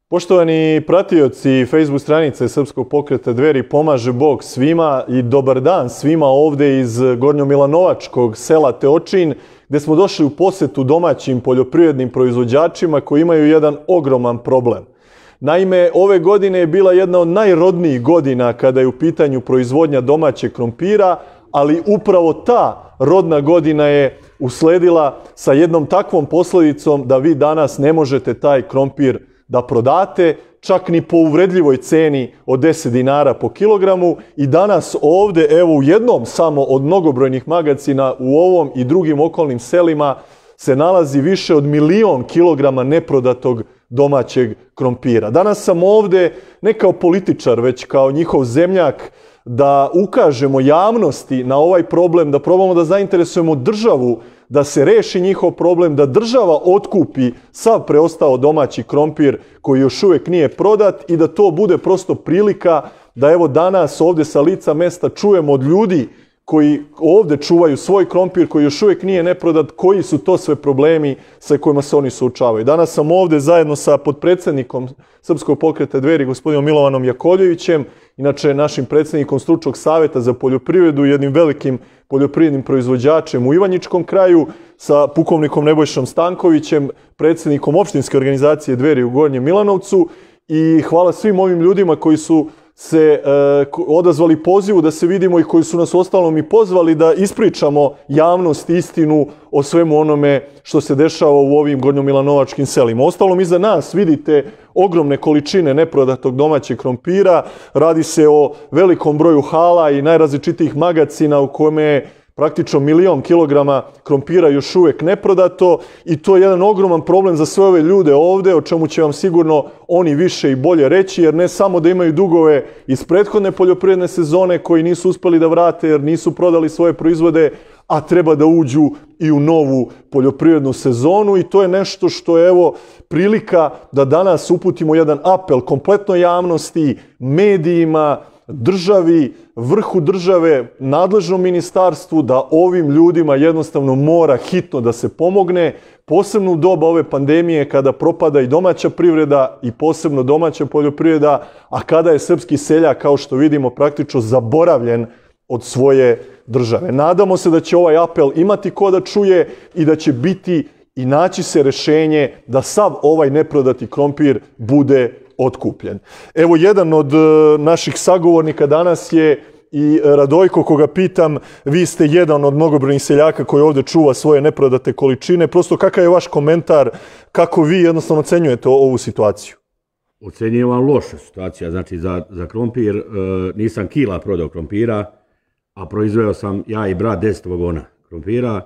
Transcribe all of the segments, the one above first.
Poštovani pratioci Facebook stranice Srpskog pokreta Dveri, pomaže Bog svima i dobar dan svima ovde iz gornjomilanovačkog sela Teočin, gde smo došli u posetu domaćim poljoprivrednim proizvođačima koji imaju jedan ogroman problem. Naime, ove godine je bila jedna od najrodnijih godina kada je u pitanju proizvodnja domaćeg krompira, ali upravo ta rodna godina je usledila sa jednom takvom posledicom da vi danas ne možete taj krompir da prodate, čak ni po uvredljivoj ceni od 10 dinara po kilogramu. I danas ovde, evo u jednom samo od mnogobrojnih magacina u ovom i drugim okolnim selima se nalazi više od 1.000.000 kilograma neprodatog domaćeg krompira. Danas sam ovde ne kao političar, već kao njihov zemljak da ukažemo javnosti na ovaj problem, da probamo da zainteresujemo državu da se reši njihov problem, da država otkupi sav preostao domaći krompir koji još uvijek nije prodat i da to bude prosto prilika da evo danas ovdje sa lica mesta čujemo od ljudi koji ovdje čuvaju svoj krompir koji još uvijek nije neprodat, koji su to sve problemi sa kojima se oni suočavaju. Danas sam ovdje zajedno sa potpredsjednikom Srpskog pokreta Dveri, gospodinom Milovanom Jakovljevićem, inače našim predsjednikom Stručnog savjeta za poljoprivredu, jednim velikim poljoprivrednim proizvođačem u Ivanjičkom kraju, sa pukovnikom Nebojšom Stankovićem, predsjednikom opštinske organizacije Dveri u Gornjem Milanovcu. I hvala svim ovim ljudima koji su se odazvali pozivu da se vidimo i koji su nas ostalom i pozvali da ispričamo javnost istinu o svemu onome što se dešava u ovim gornjomilanovačkim selima. Ostalom, iza nas vidite ogromne količine neprodatog domaćeg krompira. Radi se o velikom broju hala i najrazličitijih magacina u kome je praktično 1.000.000 kilograma krompira još uvijek neprodato i to je jedan ogroman problem za sve ove ljude ovde, o čemu će vam sigurno oni više i bolje reći, jer ne samo da imaju dugove iz prethodne poljoprivredne sezone koji nisu uspeli da vrate jer nisu prodali svoje proizvode, a treba da uđu i u novu poljoprivrednu sezonu i to je nešto što je evo prilika da danas uputimo jedan apel kompletnoj javnosti, medijima, državi, vrhu države, nadležnom ministarstvu da ovim ljudima jednostavno mora hitno da se pomogne, posebno u doba ove pandemije kada propada i domaća privreda i posebno domaća poljoprivreda, a kada je srpski seljak, kao što vidimo, praktično zaboravljen od svoje države. Nadamo se da će ovaj apel imati ko da čuje i da će biti i naći se rešenje da sav ovaj neprodati krompir bude otkupljen. Evo, jedan od naših sagovornika danas je i Radojko, koga pitam, vi ste jedan od mnogobrojnih seljaka koji ovdje čuva svoje neprodate količine. Prosto, kakav je vaš komentar, kako vi jednostavno ocenjujete ovu situaciju? Ocenjujem vam loša situacija. Znači, za krompir nisam kila prodao krompira, a proizveo sam ja i brat 10 vagona krompira.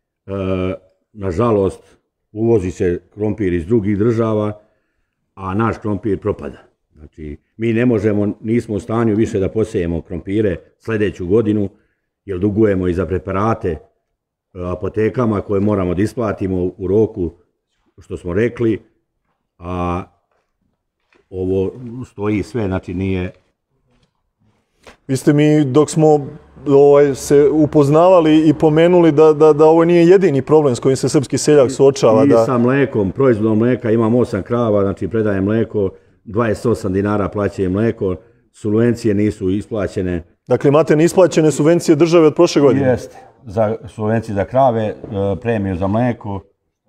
Nažalost, uvozi se krompir iz drugih država, a naš krompir propada. Znači, mi ne možemo, nismo u stanju više da posejemo krompire sljedeću godinu, jer dugujemo i za preparate apotekama koje moramo da isplatimo u roku, što smo rekli, a ovo stoji sve, znači nije... Vi ste mi, dok smo se upoznavali i pomenuli da ovo nije jedini problem s kojim se srpski seljak suočava. I sa mlekom, proizvodom mleka, imam 8 krava, znači predajem mleko, 28 dinara plaćaju mleko, subvencije nisu isplaćene. Dakle, imate neisplaćene subvencije države od prošle godine? Jeste, subvencije za krave, premiju za mleko.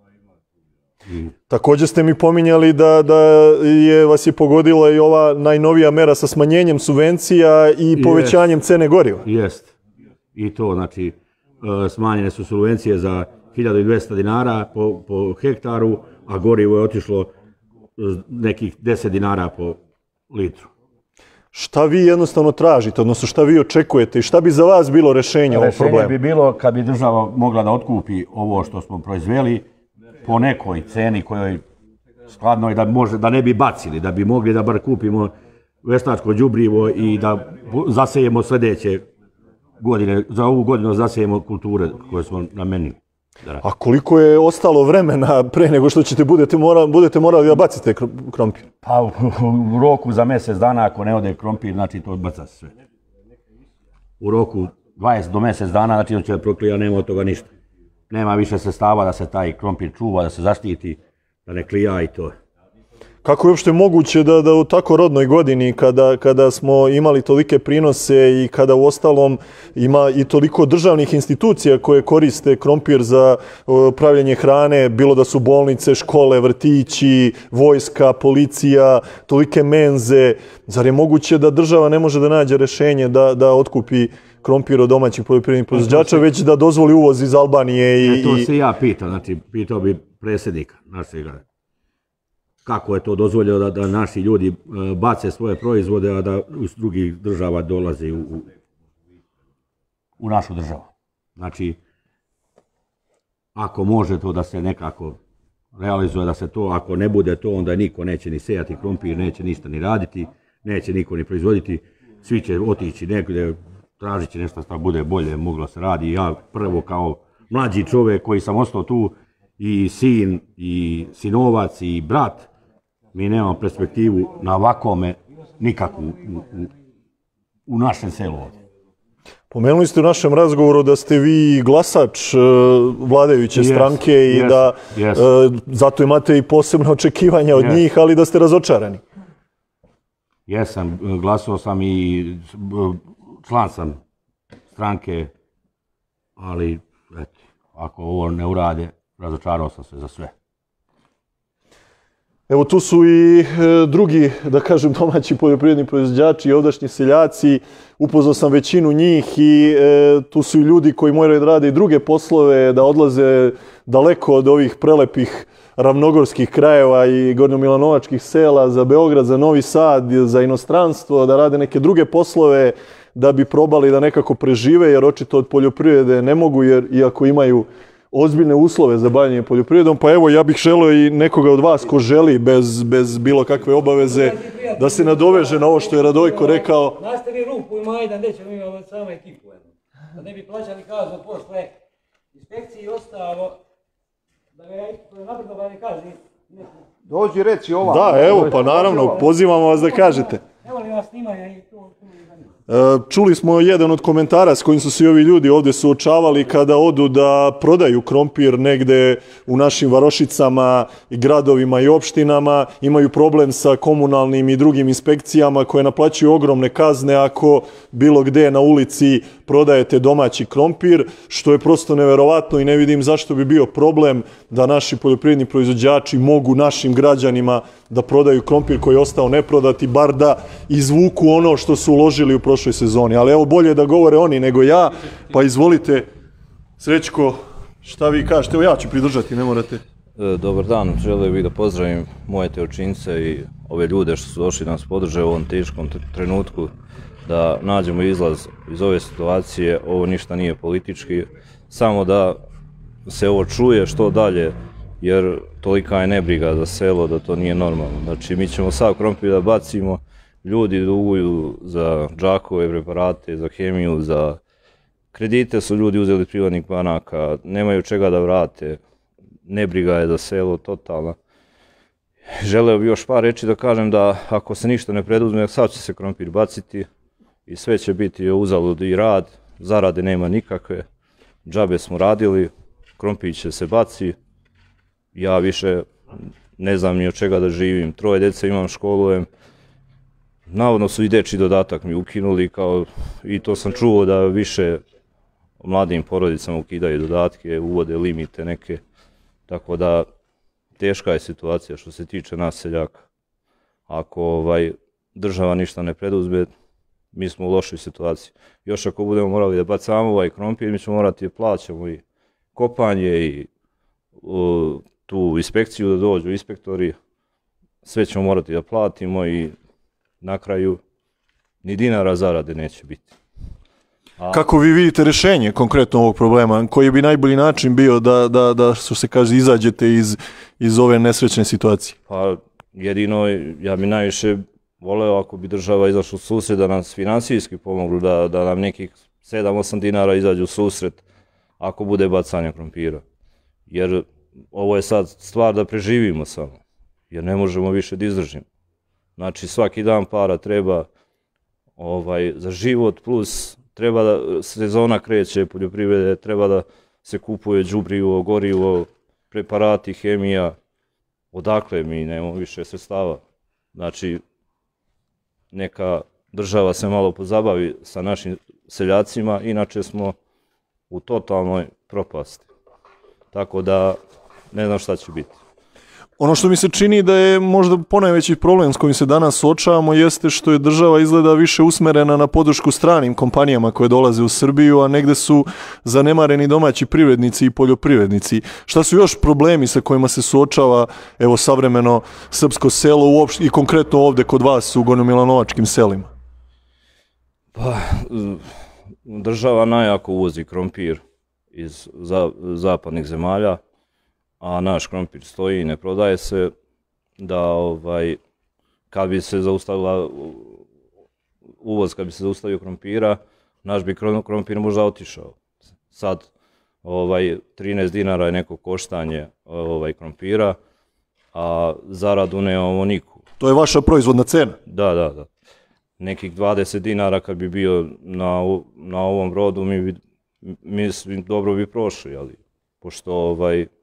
Također ste mi pominjali da vas je pogodila i ova najnovija mera sa smanjenjem subvencija i povećanjem cene goriva. Jeste. I to, znači, smanjene su subvencije za 1.200 dinara po hektaru, a gorivo je otišlo nekih 10 dinara po litru. Šta vi jednostavno tražite, odnosno šta vi očekujete i šta bi za vas bilo rešenje ovog problema? Rešenje bi bilo kad bi država mogla da otkupi ovo što smo proizveli po nekoj ceni kojoj skladnoj da ne bi bacili, da bi mogli da bar kupimo veštačko đubrivo i da zasejemo sljedeće godine, za ovu godinu zasejemo kulture koje smo namenili. A koliko je ostalo vremena pre nego što budete morali da bacite krompir? Pa u roku za mjesec dana, ako ne ode krompir, znači to baca se sve. U roku 20 do mjesec dana, znači on će proklija, nema od toga ništa. Nema više sredstava da se taj krompir čuva, da se zaštiti, da ne klija i to. Kako je uopšte moguće da u tako rodnoj godini, kada smo imali tolike prinose i kada u ostalom ima i toliko državnih institucija koje koriste krompir za pravljenje hrane, bilo da su bolnice, škole, vrtići, vojska, policija, tolike menze, zar je moguće da država ne može da nađe rešenje da otkupi krompir od domaćih poljoprivrednih proizvođača, već da dozvoli uvoz iz Albanije i... To se ja pitao, znači pitao bi predsjednika našega. Kako je to dozvoljeno da naši ljudi bace svoje proizvode, a da iz drugih država dolaze u našu državu. Znači, ako može to da se nekako realizuje, da se to, ako ne bude to, onda niko neće ni sejati krompir, neće ništa ni raditi, neće niko ni proizvoditi, svi će otići negdje, tražit će nešto što bude bolje, moglo se radi. Ja prvo kao mlađi čovjek koji sam ostao tu, i sin, i sinovac, i brat, mi nemamo perspektivu na ovakvome nikakvu u našem selu ovdje. Pomenuli ste u našem razgovoru da ste vi glasač vladajuće stranke i da zato imate i posebno očekivanja od njih, ali da ste razočarani. Jesam, glasao sam i član sam stranke, ali eto, ako ovo ne urade, razočarao sam se za sve. Evo tu su i drugi, da kažem, domaći poljoprivredni proizvođači i ovdašnji seljaci. Upoznao sam većinu njih i tu su i ljudi koji moraju da rade i druge poslove, da odlaze daleko od ovih prelepih ravnogorskih krajeva i gornjomilanovačkih sela za Beograd, za Novi Sad, za inostranstvo, da rade neke druge poslove da bi probali da nekako prežive, jer očito od poljoprivrede ne mogu, jer iako imaju ozbiljne uslove za bavljanje poljoprivredom, pa evo ja bih želeo i nekoga od vas ko želi bez bilo kakve obaveze da se nadoveže na ovo što je Radojko rekao. Nastavi rupu i Majdan, gdje ćemo imati samo ekipu. Da ne bi plaćali kaznu posle inspekcije i ostalo, da ga napredovanje kazni. Dođi reći ova. Da, evo, pa naravno, pozivamo vas da kažete. Evo li vas snimanja i to... Čuli smo jedan od komentara s kojim su se ovi ljudi ovdje suočavali kada odu da prodaju krompir negde u našim varošicama, gradovima i opštinama. Imaju problem sa komunalnim i drugim inspekcijama koje naplaćuju ogromne kazne ako bilo gde na ulici prodajete domaći krompir, što je prosto neverovatno i ne vidim zašto bi bio problem da naši poljoprivredni proizvođači mogu našim građanima da prodaju krompir koji je ostao neprodat i bar da izvuku ono što su uložili u prošloj sezoni. Ali evo, bolje da govore oni nego ja, pa izvolite, Srećko, šta vi kažete? Evo ja ću pridržati, ne morate. Dobar dan, želeo bih da pozdravim moje teočince i ove ljude što su došli da nas podrže u ovom teškom trenutku, da nađemo izlaz iz ove situacije. Ovo ništa nije politički, samo da se ovo čuje što dalje, jer tolika je nebriga za selo da to nije normalno. Znači, mi ćemo sav krompir da bacimo, ljudi duguju za džakove preparate, za hemiju, za kredite su ljudi uzeli privatnih banaka, nemaju čega da vrate, nebriga je za selo totalna. Želeo bih još par reći da kažem da ako se ništa ne preduzme, sad će se krompir baciti i sve će biti uzalud i rad, zarade nema nikakve, džabe smo radili, krompir će se baci, ja više ne znam ni od čega da živim, 3 djece imam, školujem, navodno su i dečji dodatak mi ukinuli, i to sam čuo da više mladim porodicama ukidaju dodatke, uvode limite neke, tako da teška je situacija što se tiče nas seljaka. Ako država ništa ne preduzme, mi smo u lošoj situaciji. Još ako budemo morali da bacamo ovaj krompir, mi ćemo morati da plaćamo i kopanje i tu inspekciju da dođu inspektori, sve ćemo morati da platimo i na kraju ni dinara zarade neće biti. Kako vi vidite rešenje konkretno ovog problema? Koji bi najbolji način bio da što se kaže, izađete iz ove nesrećne situacije? Pa jedino, ja bi najviše voleo ako bi država izašla u susret da nas finansijski pomoglu, da nam nekih 7-8 dinara izađu u susret ako bude bacanje krompira. Jer ovo je sad stvar da preživimo samo, jer ne možemo više da izdržimo. Znači svaki dan para treba za život, plus treba da sezona kreće poljoprivrede, treba da se kupuje đubrivo, gorivo, preparati, hemija. odakle mi nemamo više sredstava. Znači, neka država se malo pozabavi sa našim seljacima, inače smo u totalnoj propasti. Tako da ne znam šta će biti. Ono što mi se čini da je možda ponajveći problem s kojim se danas suočavamo jeste što je država izgleda više usmerena na podršku stranim kompanijama koje dolaze u Srbiju, a negde su zanemareni domaći privrednici i poljoprivrednici. Šta su još problemi sa kojima se suočava evo savremeno srpsko selo uopšte i konkretno ovde kod vas u gornjomilanovačkim selima? Pa, država najjako uvozi krompir iz zapadnih zemalja, a naš krompir stoji i ne prodaje se, da kad bi se zaustavila uvoz, kad bi se zaustavio krompira, naš bi krompir možda otišao. Sad 13 dinara je neko koštanje krompira, a zaradu nemamo niku. To je vaša proizvodna cena? Da. Nekih 20 dinara kad bi bio na ovom brodu, mi dobro bi prošli, ali pošto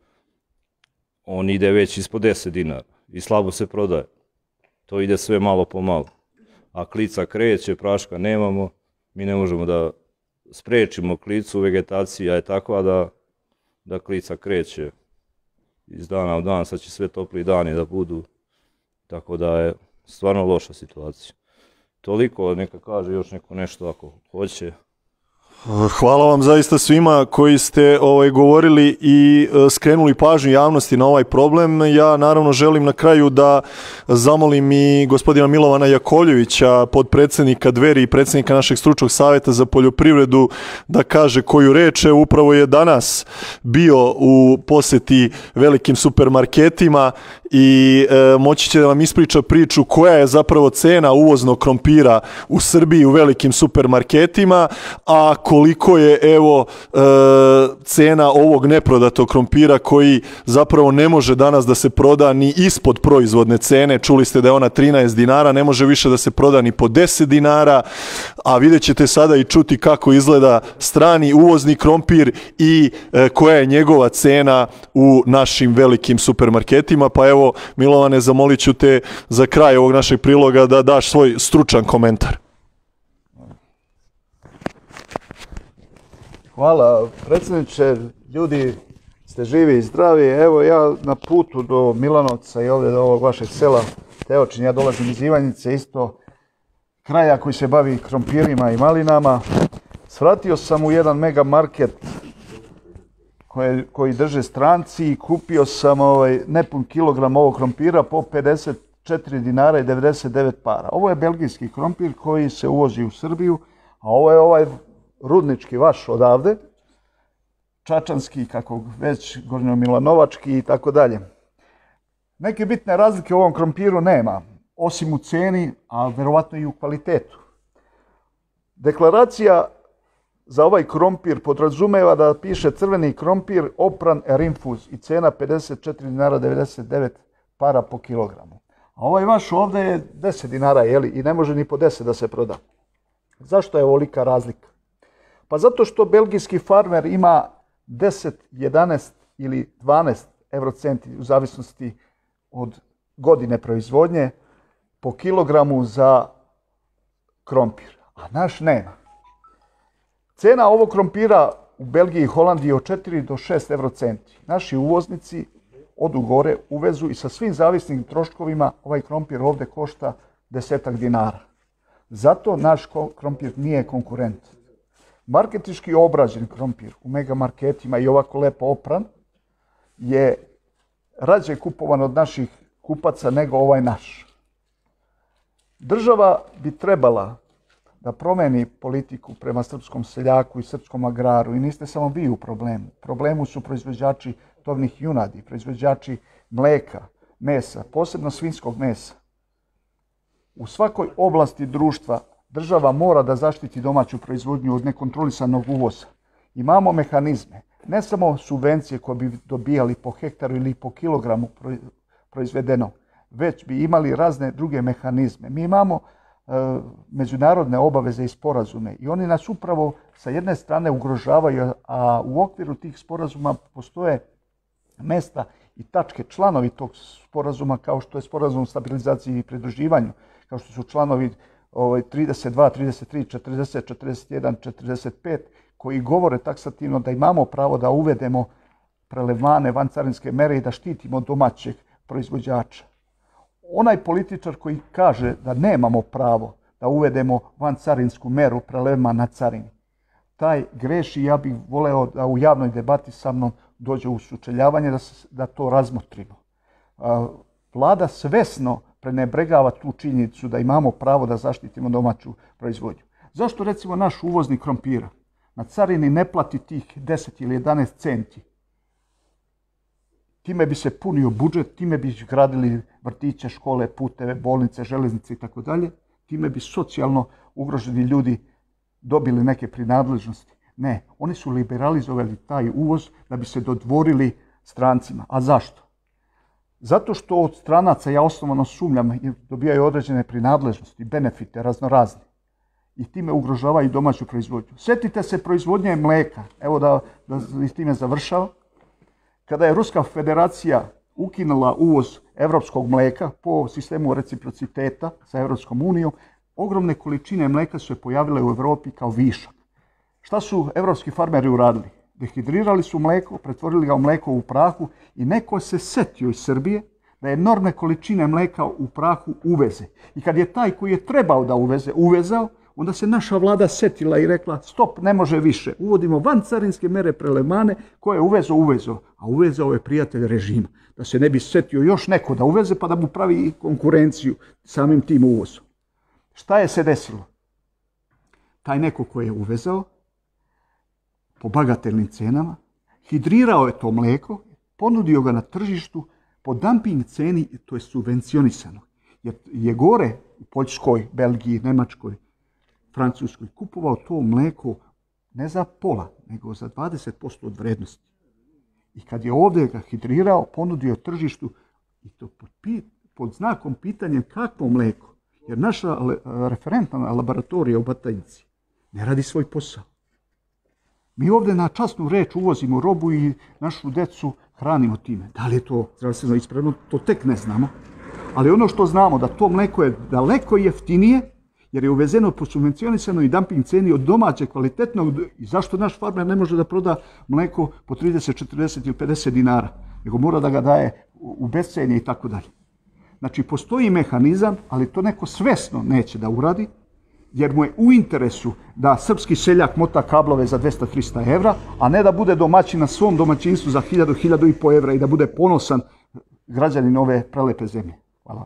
on ide već ispod 10 dinara i slabo se prodaje. To ide sve malo po malo. A klica kreće, praška nemamo, mi ne možemo da sprečimo klicu, vegetacija je takva da klica kreće iz dana u dan, sad će sve topli dani da budu, tako da je stvarno loša situacija. Toliko, neka kaže još neko nešto ako hoće. Hvala vam zaista svima koji ste govorili i skrenuli pažnju javnosti na ovaj problem. Ja naravno želim na kraju da zamolim i gospodina Milovana Jakovljevića, podpredsednika Dveri i predsednika našeg stručnog saveta za poljoprivredu, da kaže koju reč. Upravo je danas bio u poseti velikim supermarketima i moći će da vam ispriča priču koja je zapravo cena uvoznog krompira u Srbiji u velikim supermarketima, a koliko je cena ovog neprodatog krompira koji zapravo ne može danas da se proda ni ispod proizvodne cene. Čuli ste da je ona 13 dinara, ne može više da se proda ni po 10 dinara, a vidjet ćete sada i čuti kako izgleda strani uvozni krompir i koja je njegova cena u našim velikim supermarketima. Pa evo, Milovane, zamolit ću te za kraj ovog našeg priloga da daš svoj stručan komentar. Hvala predsjedniče, ljudi ste živi i zdravi. Evo ja na putu do Milanovca i ovdje do ovog vašeg sela Teočin, ja dolazim iz Ivanjice, isto kraja koji se bavi krompirima i malinama. Svratio sam u jedan mega market koji drže stranci i kupio sam nepun kilogram ovog krompira po 54 dinara i 99 para. Ovo je belgijski krompir koji se uvozi u Srbiju, a ovo je ovaj rudnički vaš odavde, čačanski, kako već, gornjomilanovački i tako dalje. Neke bitne razlike u ovom krompiru nema, osim u ceni, a verovatno i u kvalitetu. Deklaracija za ovaj krompir podrazumeva da piše crveni krompir opran rinfuz i cena 54 dinara 99 para po kilogramu. A ovaj vaš ovdje je 10 dinara, i ne može ni po 10 da se proda. Zašto je ovolika razlika? Pa zato što belgijski farmer ima 10, 11 ili 12 eurocenti u zavisnosti od godine proizvodnje po kilogramu za krompir, a naš nema. Cena ovog krompira u Belgiji i Holandiji je od 4 do 6 eurocenti. Naši uvoznici odu gore, uvezu i sa svim zavisnim troškovima ovaj krompir ovdje košta 10 dinara. Zato naš krompir nije konkurent. Marketinški obrađen krompir u megamarketima i ovako lepo opran je rađe kupovan od naših kupaca nego ovaj naš. Država bi trebala da promeni politiku prema srpskom seljaku i srpskom agraru i niste samo vi u problemu. U problemu su proizvođači tovnih junadi, proizvođači mleka, mesa, posebno svinjskog mesa. U svakoj oblasti društva država mora da zaštiti domaću proizvodnju od nekontrolisanog uvoza. Imamo mehanizme, ne samo subvencije koje bi dobijali po hektaru ili po kilogramu proizvedeno, već bi imali razne druge mehanizme. Mi imamo međunarodne obaveze i sporazume i oni nas upravo sa jedne strane ugrožavaju, a u okviru tih sporazuma postoje mesta i tačke članovi tog sporazuma, kao što je sporazum o stabilizaciji i pridruživanju, kao što su članovi 32, 33, 40, 41, 45, koji govore taksativno da imamo pravo da uvedemo prelevmane, vancarinske mere i da štitimo domaćeg proizvođača. Onaj političar koji kaže da nemamo pravo da uvedemo vancarinsku meru prelevman na carini, taj greši. Ja bih voleo da u javnoj debati sa mnom dođe u sučeljavanje da to razmotrimo. Vlada svesno prenebregava tu činjenicu da imamo pravo da zaštitimo domaću proizvodnju. Zašto recimo naš uvoznik krompira na carini ne plati tih 10 ili 11 centi? Time bi se punio budžet, time bi gradili vrtiće, škole, puteve, bolnice, železnice itd. Time bi socijalno ugroženi ljudi dobili neke prinadležnosti. Ne, oni su liberalizovali taj uvoz da bi se dodvorili strancima. A zašto? Zato što od stranaca, ja osnovano sumnjam, dobijaju određene prinadležnosti, benefite raznorazne. I time ugrožavaju domaću proizvodnju. Sjetite se proizvodnje mleka. Evo da s time završavam. Kada je Ruska federacija ukinula uvoz evropskog mleka po sistemu reciprociteta sa Evropskom unijom, ogromne količine mleka su se pojavile u Europi kao višak. Šta su evropski farmeri uradili? Dehidrirali su mleko, pretvorili ga u mleko u prahu i neko se setio iz Srbije da enormne količine mleka u prahu uveze. I kad je taj koji je trebao da uvezao, onda se naša vlada setila i rekla stop, ne može više. Uvodimo vancarinske mere prelevmane koje je uvezao, a uvezao je prijatelj režima. Da se ne bi setio još neko da uveze pa da mu pravi konkurenciju samim tim uvozom. Šta je se desilo? Taj neko koji je uvezao po bagatelnim cenama, hidrirao je to mlijeko, ponudio ga na tržištu po dumping ceni, to je subvencionisano. Jer je gore u Poljskoj, Belgiji, Nemačkoj, Francuskoj kupovao to mlijeko ne za pola, nego za 20% od vrednosti. I kad je ovdje ga hidrirao, ponudio tržištu i to pod znakom pitanjem kakvo mlijeko. Jer naša referentna laboratorija u Batajnici ne radi svoj posao. Mi ovdje na časnu reč uvozimo robu i našu decu hranimo time. Da li je to zdravstveno ispravno, to tek ne znamo. Ali ono što znamo da to mlijeko je daleko jeftinije, jer je uvezeno po subvencionisano i dumping ceni od domaćeg kvalitetnog. I zašto naš farmer ne može da proda mlijeko po 30, 40 ili 50 dinara, nego mora da ga daje u bescenje i tako dalje. Znači, postoji mehanizam, ali to neko svesno neće da uradi, jer mu je u interesu da srpski seljak mota kablove za 200-300 evra, a ne da bude domaćin na svom domaćinstvu za 1000-1500 evra i da bude ponosan građanin ove prelepe zemlje. Hvala.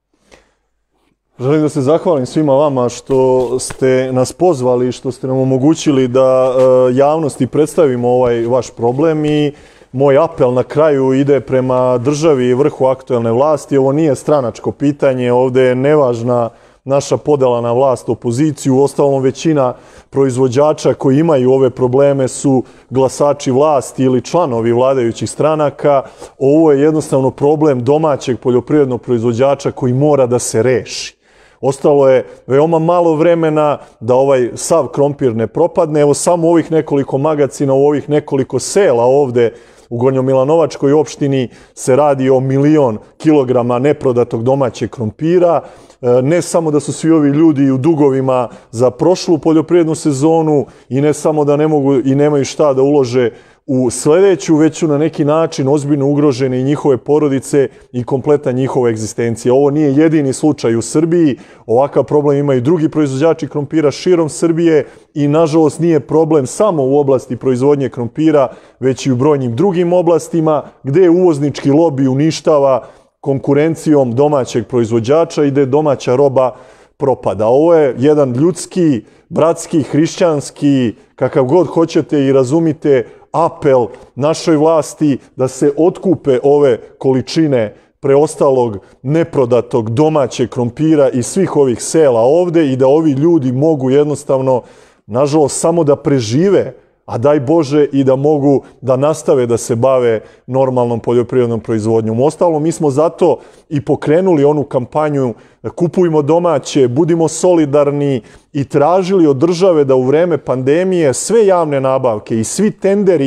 Želim da se zahvalim svima vama što ste nas pozvali i što ste nam omogućili da javnosti predstavimo ovaj vaš problem i moj apel na kraju ide prema državi i vrhu aktuelne vlasti. Ovo nije stranačko pitanje, ovdje je nevažna naša podela na vlast, opoziciju. Uostalom, većina proizvođača koji imaju ove probleme su glasači vlasti ili članovi vladajućih stranaka. Ovo je jednostavno problem domaćeg poljoprivrednog proizvođača koji mora da se reši. Ostalo je veoma malo vremena da ovaj sav krompir ne propadne. Evo samo u ovih nekoliko magacina, u ovih nekoliko sela ovde u Gornjomilanovačkoj opštini se radi o 1.000.000 kilograma neprodatog domaćeg krompira. Ne samo da su svi ovi ljudi u dugovima za prošlu poljoprivrednu sezonu i ne samo da ne mogu i nemaju šta da ulože u sljedeću, već su na neki način ozbiljno ugrožene i njihove porodice i kompletna njihova egzistencija. Ovo nije jedini slučaj u Srbiji, ovakav problem imaju drugi proizvođači krompira širom Srbije i nažalost nije problem samo u oblasti proizvodnje krompira, već i u brojnim drugim oblastima gdje uvoznički lobi uništava konkurencijom domaćeg proizvođača i gdje domaća roba propada. Ovo je jedan ljudski, bratski, hrišćanski, kakav god hoćete i razumite, apel našoj vlasti da se otkupe ove količine preostalog neprodatog domaćeg krompira iz svih ovih sela ovde i da ovi ljudi mogu jednostavno, nažalost, samo da prežive, a daj Bože i da mogu da nastave da se bave normalnom poljoprivrednom proizvodnjom. Uostalom, mi smo zato i pokrenuli onu kampanju Kupujmo domaće, budimo solidarni i tražili od države da u vreme pandemije sve javne nabavke i svi tenderi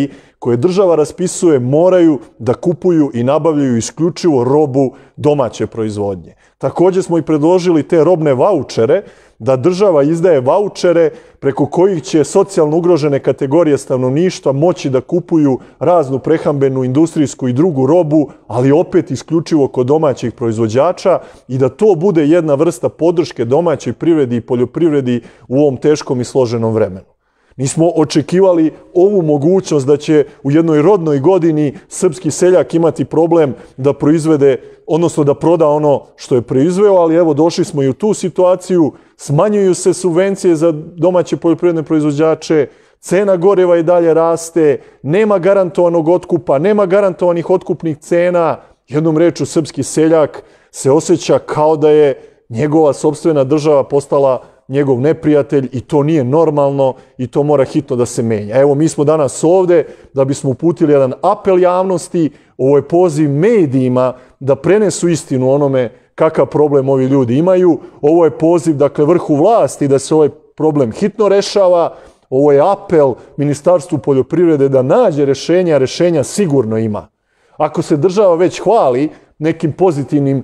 koje država raspisuje moraju da kupuju i nabavljaju isključivo robu domaće proizvodnje. Također smo i predložili te robne vaučere, da država izdaje vaučere preko kojih će socijalno ugrožene kategorije stanovništva moći da kupuju raznu prehrambenu, industrijsku i drugu robu, ali opet isključivo kod domaćih proizvođača i da to bude jedna vrsta podrške domaćoj privredi i poljoprivredi u ovom teškom i složenom vremenu. Nismo očekivali ovu mogućnost da će u jednoj rodnoj godini srpski seljak imati problem da proizvede, odnosno da proda ono što je proizveo, ali evo došli smo i u tu situaciju, smanjuju se subvencije za domaće poljoprivredne proizvođače, cena goriva i dalje raste, nema garantovanog otkupa, nema garantovanih otkupnih cena, jednom rečju srpski seljak se osjeća kao da je njegova sopstvena država postala njegov neprijatelj i to nije normalno i to mora hitno da se menja. Evo, mi smo danas ovde da bismo uputili jedan apel javnosti, ovo je poziv medijima da prenesu istinu onome kakav problem ovi ljudi imaju. Ovo je poziv, dakle, vrhu vlasti da se ovaj problem hitno rešava. Ovo je apel Ministarstvu poljoprivrede da nađe rešenja, rešenja sigurno ima. Ako se država već hvali nekim pozitivnim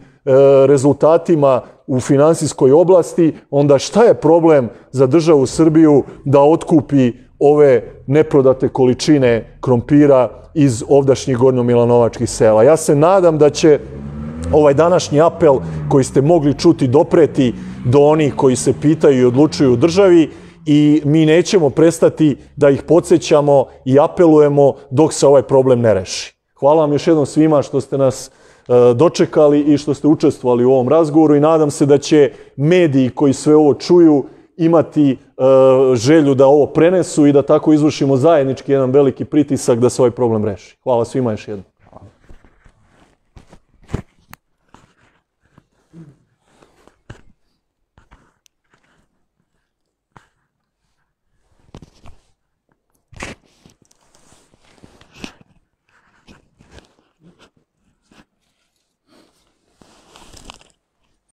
rezultatima u finansijskoj oblasti, onda šta je problem za državu Srbiju da otkupi ove neprodate količine krompira iz ovdašnjih gornjomilanovačkih sela? Ja se nadam da će ovaj današnji apel koji ste mogli čuti dopreti do onih koji se pitaju i odlučuju u državi i mi nećemo prestati da ih podsjećamo i apelujemo dok se ovaj problem ne reši. Hvala vam još jednom svima što ste nas dočekali i što ste učestvovali u ovom razgovoru i nadam se da će mediji koji sve ovo čuju imati želju da ovo prenesu i da tako izvršimo zajednički jedan veliki pritisak da se ovaj problem reši. Hvala svima još jednom.